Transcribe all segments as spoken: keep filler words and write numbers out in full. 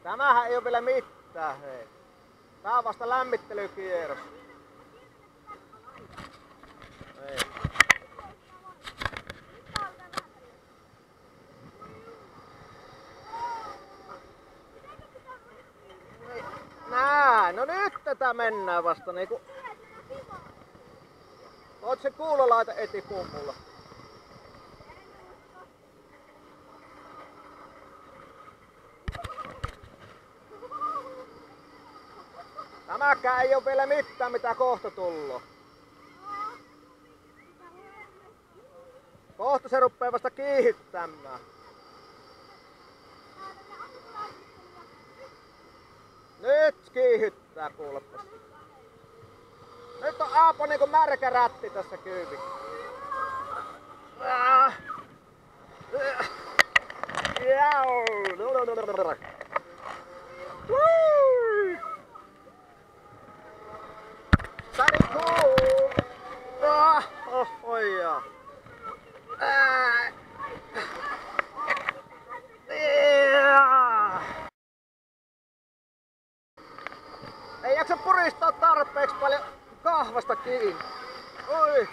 Tämähän ei oo vielä mitään, hei. Tää on vasta lämmittelykierros. Hei. Nää, no nyt tätä mennään vasta niinku. Oot se kuulolaite etipumpulla. Tämäkään ei oo vielä mitään mitä kohta tulloo. Kohta se ruppee vasta kiihittämään. Nyt kiihyttää kuulepas. Nyt on Aapo niinku märkä rätti tässä kyyvi. Sari cool. Ah, oh, oi ja. Ah. Yeah. Ei jaksa puristaa tarpeeksi paljon kahvasta kiinni. Oi.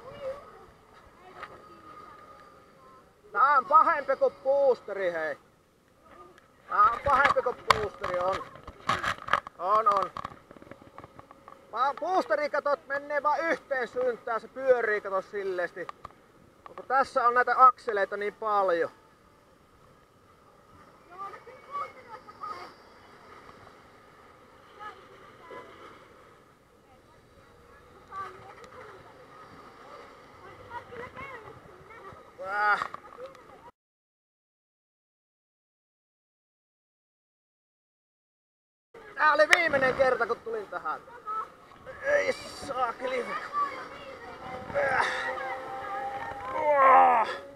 Tää on pahempi kuin boosteri, hei. Tää on pahempi kuin boosteri, on. On, on. Vaan boosteri katot menee vaan yhteen suuntaan, se pyörii kato silleesti. Mutta tässä on näitä akseleita niin paljon. Äh. Tää oli viimeinen kerta kun tulin tähän. Ei saakeli. Äh.